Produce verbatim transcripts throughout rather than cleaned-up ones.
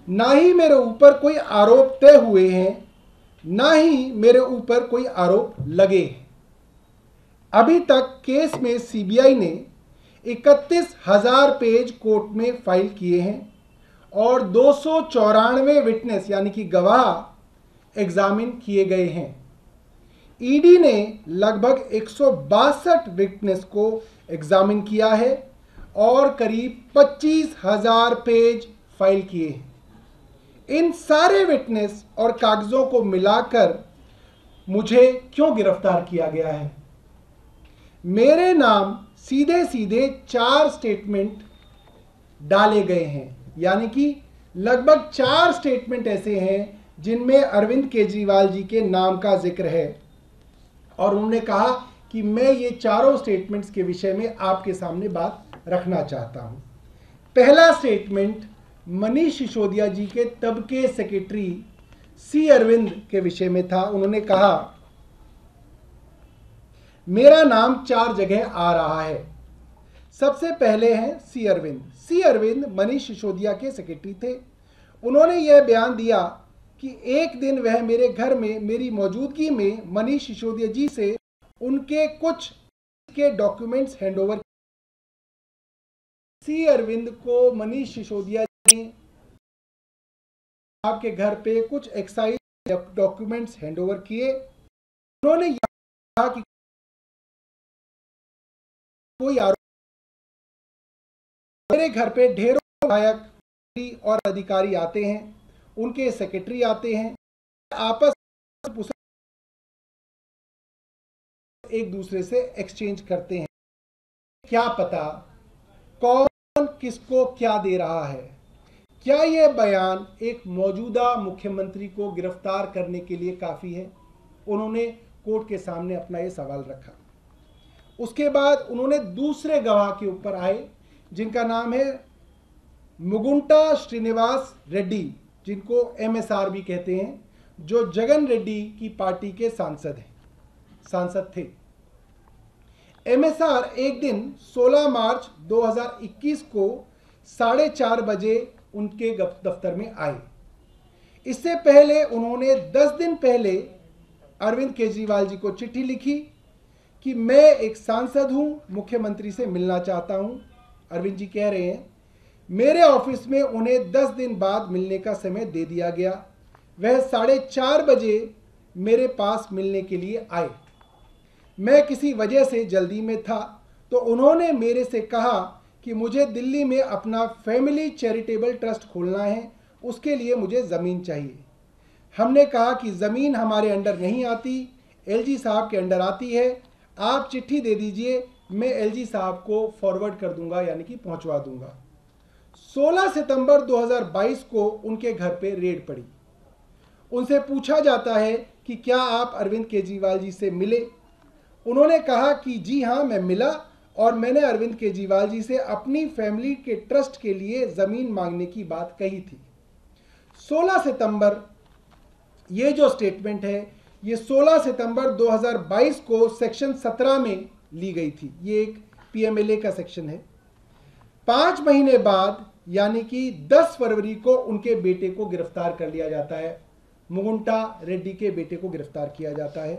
ना ही मेरे ऊपर कोई आरोप तय हुए हैं, ना ही मेरे ऊपर कोई आरोप लगे हैं। अभी तक केस में सीबीआई ने इकतीस हजार पेज कोर्ट में फाइल किए हैं और दो सौ चौरानवे विटनेस यानी कि गवाह एग्जामिन किए गए हैं। ईडी ने लगभग एक सौ बासठ विटनेस को एग्जामिन किया है और करीब पच्चीस हजार पेज फाइल किए हैं। इन सारे विटनेस और कागजों को मिलाकर मुझे क्यों गिरफ्तार किया गया है? मेरे नाम सीधे सीधे चार स्टेटमेंट डाले गए हैं, यानी कि लगभग चार स्टेटमेंट ऐसे हैं जिनमें अरविंद केजरीवाल जी के नाम का जिक्र है और उन्होंने कहा कि मैं ये चारों स्टेटमेंट्स के विषय में आपके सामने बात रखना चाहता हूं। पहला स्टेटमेंट मनीष सिसोदिया जी के तब के सेक्रेटरी सी अरविंद के विषय में था। उन्होंने कहा मेरा नाम चार जगह आ रहा है। सबसे पहले हैं सी अरविंद। सी अरविंद मनीष सिसोदिया के सेक्रेटरी थे। उन्होंने यह बयान दिया कि एक दिन वह मेरे घर में मेरी मौजूदगी में मनीष सिसोदिया जी से उनके कुछ के डॉक्यूमेंट्स हैंडओवर। सी अरविंद को मनीष सिसोदिया जी ने आपके घर पे कुछ एक्साइज डॉक्यूमेंट्स हैंडओवर किए। उन्होंने कहा कि कोई आरोप मेरे घर पे ढेरों विधायक और अधिकारी आते हैं, उनके सेक्रेटरी आते हैं, आपस में एक दूसरे से एक्सचेंज करते हैं। क्या पता कौन किसको क्या दे रहा है? क्या यह बयान एक मौजूदा मुख्यमंत्री को गिरफ्तार करने के लिए काफी है? उन्होंने कोर्ट के सामने अपना यह सवाल रखा। उसके बाद उन्होंने दूसरे गवाह के ऊपर आए जिनका नाम है मुगुंटा श्रीनिवास रेड्डी, जिनको एमएसआर भी कहते हैं, जो जगन रेड्डी की पार्टी के सांसद हैं सांसद थे। एमएसआर एक दिन सोलह मार्च दो हज़ार इक्कीस को साढ़े चार बजे उनके दफ्तर में आए। इससे पहले उन्होंने दस दिन पहले अरविंद केजरीवाल जी को चिट्ठी लिखी कि मैं एक सांसद हूं, मुख्यमंत्री से मिलना चाहता हूं। अरविंद जी कह रहे हैं मेरे ऑफिस में उन्हें दस दिन बाद मिलने का समय दे दिया गया। वह साढ़े चार बजे मेरे पास मिलने के लिए आए। मैं किसी वजह से जल्दी में था तो उन्होंने मेरे से कहा कि मुझे दिल्ली में अपना फैमिली चैरिटेबल ट्रस्ट खोलना है, उसके लिए मुझे ज़मीन चाहिए। हमने कहा कि ज़मीन हमारे अंडर नहीं आती, एलजी साहब के अंडर आती है। आप चिट्ठी दे दीजिए, मैं एलजी साहब को फॉरवर्ड कर दूंगा, यानी कि पहुंचवा दूंगा। सोलह सितंबर दो हज़ार बाईस को उनके घर पे रेड पड़ी। उनसे पूछा जाता है कि क्या आप अरविंद केजरीवाल जी से मिले? उन्होंने कहा कि जी हाँ, मैं मिला और मैंने अरविंद केजरीवाल जी से अपनी फैमिली के ट्रस्ट के लिए ज़मीन मांगने की बात कही थी। सोलह सितंबर, ये जो स्टेटमेंट है ये सोलह सितंबर दो हज़ार बाईस को सेक्शन सत्रह में ली गई थी। ये एक पीएमएलए का सेक्शन है। पाँच महीने बाद यानी कि दस फरवरी को उनके बेटे को गिरफ्तार कर लिया जाता है। मुगुंटा रेड्डी के बेटे को गिरफ्तार किया जाता है।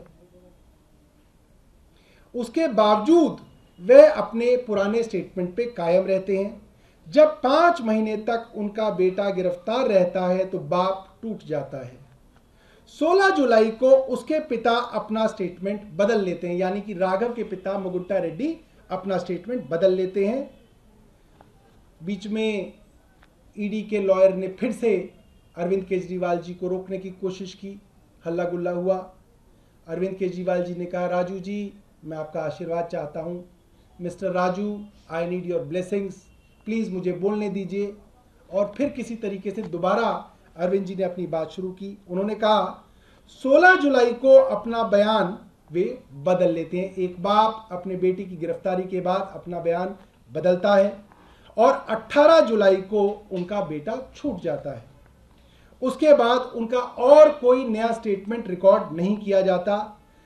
उसके बावजूद वह अपने पुराने स्टेटमेंट पे कायम रहते हैं। जब पाँच महीने तक उनका बेटा गिरफ्तार रहता है तो बाप टूट जाता है। सोलह जुलाई को उसके पिता अपना स्टेटमेंट बदल लेते हैं, यानी कि राघव के पिता मुगुंटा रेड्डी अपना स्टेटमेंट बदल लेते हैं। बीच में ईडी के लॉयर ने फिर से अरविंद केजरीवाल जी को रोकने की कोशिश की, हल्ला गुल्ला हुआ। अरविंद केजरीवाल जी ने कहा राजू जी, मैं आपका आशीर्वाद चाहता हूं, mister Raju, I need your blessings, please मुझे बोलने दीजिए। और फिर किसी तरीके से दोबारा अरविंद जी ने अपनी बात शुरू की। उन्होंने कहा सोलह जुलाई को अपना बयान वे बदल लेते हैं। एक बाप अपने बेटी की गिरफ्तारी के बाद अपना बयान बदलता है और अठारह जुलाई को उनका बेटा छूट जाता है। उसके बाद उनका और कोई नया स्टेटमेंट रिकॉर्ड नहीं किया जाता।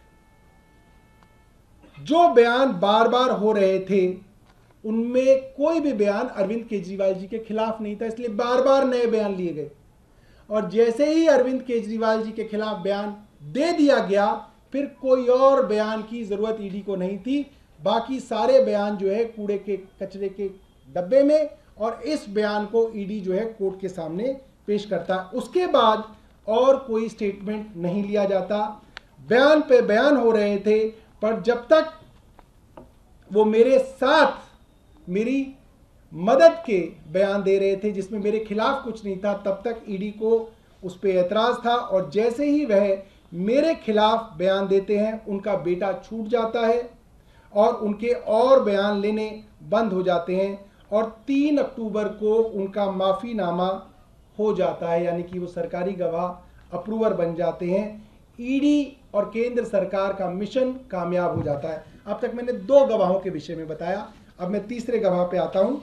जो बयान बार बार हो रहे थे उनमें कोई भी बयान अरविंद केजरीवाल जी के खिलाफ नहीं था, इसलिए बार बार नए बयान लिए गए। और जैसे ही अरविंद केजरीवाल जी के खिलाफ बयान दे दिया गया, फिर कोई और बयान की जरूरत ईडी को नहीं थी। बाकी सारे बयान जो है कूड़े के कचरे के डब्बे में, और इस बयान को ईडी जो है कोर्ट के सामने पेश करता है। उसके बाद और कोई स्टेटमेंट नहीं लिया जाता। बयान पे बयान हो रहे थे, पर जब तक वो मेरे साथ मेरी मदद के बयान दे रहे थे जिसमें मेरे खिलाफ कुछ नहीं था, तब तक ईडी को उस पर एतराज था। और जैसे ही वह मेरे खिलाफ बयान देते हैं, उनका बेटा छूट जाता है और उनके और बयान लेने बंद हो जाते हैं, और तीन अक्टूबर को उनका माफीनामा हो जाता है, यानी कि वो सरकारी गवाह अप्रूवर बन जाते हैं। ईडी और केंद्र सरकार का मिशन कामयाब हो जाता है। अब तक मैंने दो गवाहों के विषय में बताया, अब मैं तीसरे गवाह पे आता हूं।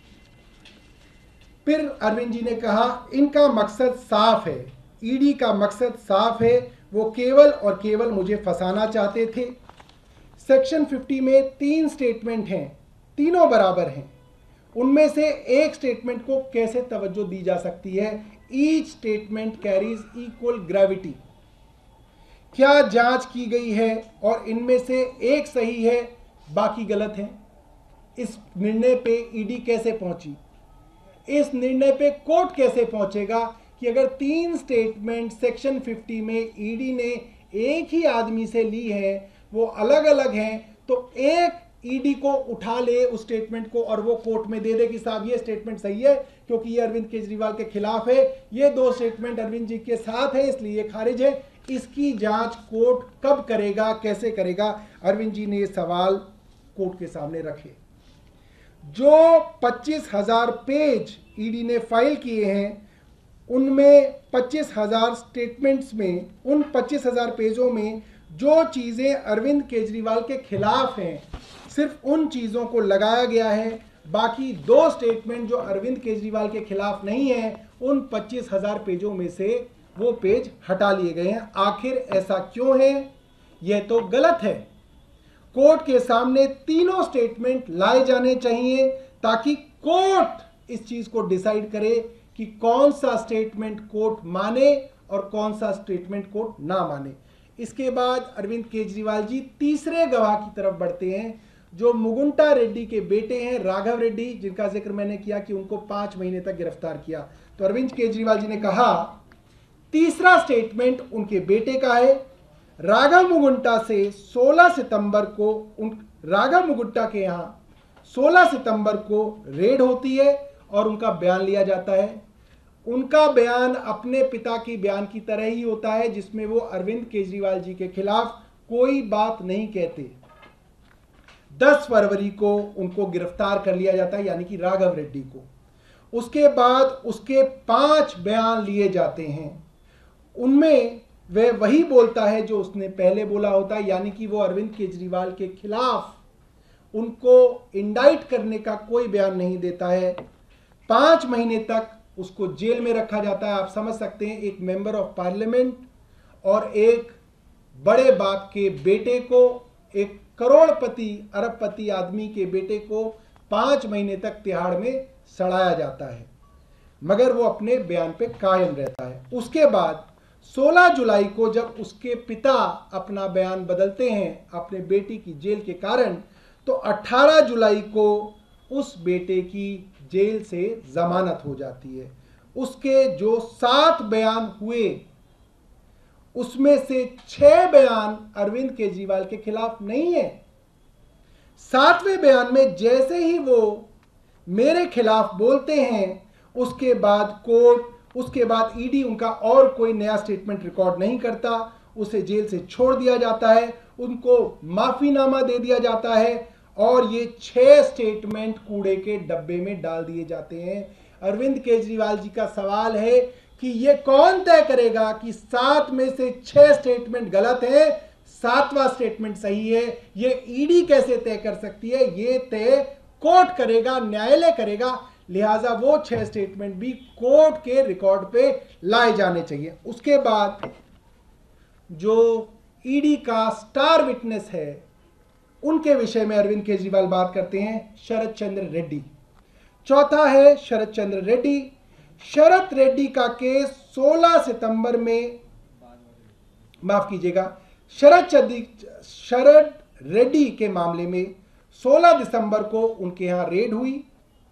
फिर अरविंद जी ने कहा इनका मकसद साफ है, ईडी का मकसद साफ है, वो केवल और केवल मुझे फंसाना चाहते थे। सेक्शन पचास में तीन स्टेटमेंट हैं, तीनों बराबर हैं। उनमें से एक स्टेटमेंट को कैसे तवज्जो दी जा सकती है? Each statement carries equal gravity. क्या जांच की गई है और इनमें से एक सही है, बाकी गलत है? इस निर्णय पे ईडी कैसे पहुंची? इस निर्णय पे कोर्ट कैसे पहुंचेगा कि अगर तीन स्टेटमेंट सेक्शन पचास में ईडी ने एक ही आदमी से ली है, वो अलग अलग हैं, तो एक ईडी को उठा ले उस स्टेटमेंट को और वो कोर्ट में दे दे कि साहब ये स्टेटमेंट सही है क्योंकि ये अरविंद केजरीवाल के खिलाफ है, ये दो स्टेटमेंट अरविंद जी के साथ है इसलिए ये खारिज है। इसकी जांच कोर्ट कब करेगा, कैसे करेगा? अरविंद जी ने ये सवाल कोर्ट के सामने रखे। जो पच्चीस हजार पेज ईडी ने फाइल किए हैं, उनमें पच्चीस हजार स्टेटमेंट्स में, उन पच्चीस हजार पेजों में जो चीजें अरविंद केजरीवाल के खिलाफ हैं, सिर्फ उन चीजों को लगाया गया है। बाकी दो स्टेटमेंट जो अरविंद केजरीवाल के खिलाफ नहीं है, उन पच्चीस हजार पेजों में से वो पेज हटा लिए गए हैं। आखिर ऐसा क्यों है? यह तो गलत है। कोर्ट के सामने तीनों स्टेटमेंट लाए जाने चाहिए ताकि कोर्ट इस चीज को डिसाइड करे कि कौन सा स्टेटमेंट कोर्ट माने और कौन सा स्टेटमेंट कोर्ट ना माने। इसके बाद अरविंद केजरीवाल जी तीसरे गवाह की तरफ बढ़ते हैं, जो मुगुंटा रेड्डी के बेटे हैं, राघव रेड्डी, जिनका जिक्र मैंने किया कि उनको पांच महीने तक गिरफ्तार किया। तो अरविंद केजरीवाल जी ने कहा तीसरा स्टेटमेंट उनके बेटे का है। राघव मुगुंटा से सोलह सितंबर को उन राघव मुगुंटा के यहां सोलह सितंबर को रेड होती है और उनका बयान लिया जाता है। उनका बयान अपने पिता की बयान की तरह ही होता है, जिसमें वो अरविंद केजरीवाल जी के खिलाफ कोई बात नहीं कहते। दस फरवरी को उनको गिरफ्तार कर लिया जाता है, यानी कि राघव रेड्डी को। उसके बाद उसके पांच बयान लिए जाते हैं। उनमें वह वही बोलता है जो उसने पहले बोला होता है, यानी कि वो अरविंद केजरीवाल के खिलाफ उनको इंडाइट करने का कोई बयान नहीं देता है। पांच महीने तक उसको जेल में रखा जाता है। आप समझ सकते हैं, एक मेंबर ऑफ पार्लियामेंट और एक बड़े बाप के बेटे को, एक करोड़पति अरबपति आदमी के बेटे को पांच महीने तक तिहाड़ में सड़ाया जाता है, मगर वो अपने बयान पे कायम रहता है। उसके बाद सोलह जुलाई को जब उसके पिता अपना बयान बदलते हैं अपने बेटी की जेल के कारण, तो अठारह जुलाई को उस बेटे की जेल से जमानत हो जाती है। उसके जो सात बयान हुए, उसमें से छह बयान अरविंद केजरीवाल के खिलाफ नहीं है। सातवें बयान में जैसे ही वो मेरे खिलाफ बोलते हैं, उसके बाद कोर्ट, उसके बाद ईडी उनका और कोई नया स्टेटमेंट रिकॉर्ड नहीं करता, उसे जेल से छोड़ दिया जाता है, उनको माफीनामा दे दिया जाता है और ये छह स्टेटमेंट कूड़े के डब्बे में डाल दिए जाते हैं। अरविंद केजरीवाल जी का सवाल है कि ये कौन तय करेगा कि सात में से छह स्टेटमेंट गलत है, सातवां स्टेटमेंट सही है? ये ईडी कैसे तय कर सकती है? ये तय कोर्ट करेगा, न्यायालय करेगा। लिहाजा वो छह स्टेटमेंट भी कोर्ट के रिकॉर्ड पे लाए जाने चाहिए। उसके बाद जो ईडी का स्टार विटनेस है, उनके विषय में अरविंद केजरीवाल बात करते हैं, शरद चंद्र रेड्डी। चौथा है शरद चंद्र रेड्डी। शरद रेड्डी का केस सोलह सितंबर में, माफ कीजिएगा, शरद चद्दी शरद रेड्डी के मामले में सोलह दिसंबर को उनके यहां रेड हुई।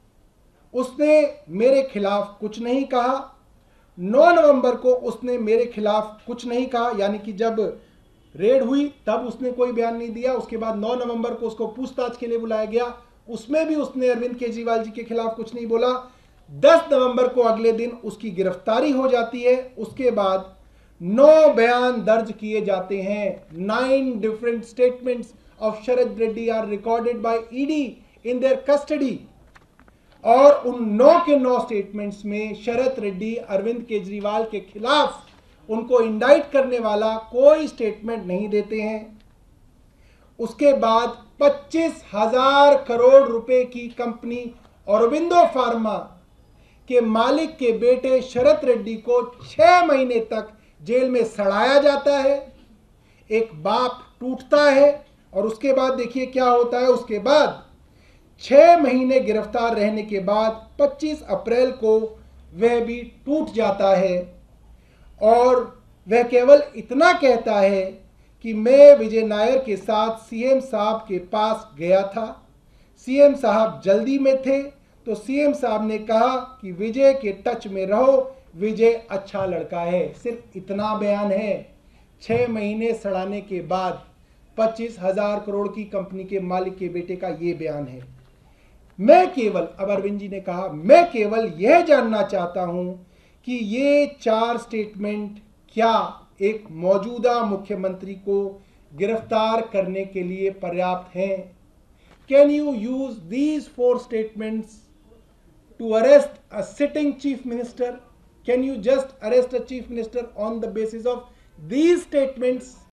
उसने मेरे खिलाफ कुछ नहीं कहा। नौ नवंबर को उसने मेरे खिलाफ कुछ नहीं कहा, यानी कि जब रेड हुई तब उसने कोई बयान नहीं दिया। उसके बाद नौ नवंबर को उसको पूछताछ के लिए बुलाया गया, उसमें भी उसने अरविंद केजरीवाल जी के खिलाफ कुछ नहीं बोला। दस नवंबर को अगले दिन उसकी गिरफ्तारी हो जाती है। उसके बाद नौ बयान दर्ज किए जाते हैं। Nine different statements of Sharad Reddy are recorded by ED in their custody, और उन नौ के नौ स्टेटमेंट्स में शरद रेड्डी अरविंद केजरीवाल के खिलाफ उनको इंडाइट करने वाला कोई स्टेटमेंट नहीं देते हैं। उसके बाद पच्चीस हजार करोड़ रुपए की कंपनी औरोबिंदो फार्मा के मालिक के बेटे शरद रेड्डी को छह महीने तक जेल में सड़ाया जाता है। एक बाप टूटता है और उसके बाद देखिए क्या होता है। उसके बाद छह महीने गिरफ्तार रहने के बाद पच्चीस अप्रैल को वह भी टूट जाता है और वह केवल इतना कहता है कि मैं विजय नायर के साथ सीएम साहब के पास गया था, सीएम साहब जल्दी में थे, तो सीएम साहब ने कहा कि विजय के टच में रहो, विजय अच्छा लड़का है। सिर्फ इतना बयान है। छह महीने सड़ाने के बाद पच्चीस हजार करोड़ की कंपनी के मालिक के बेटे का यह बयान है। मैं केवल, अब अरविंद जी ने कहा, मैं केवल यह जानना चाहता हूं कि ये चार स्टेटमेंट क्या एक मौजूदा मुख्यमंत्री को गिरफ्तार करने के लिए पर्याप्त हैं? Can you use these four statements to arrest a sitting chief minister? Can you just arrest a chief minister on the basis of these statements?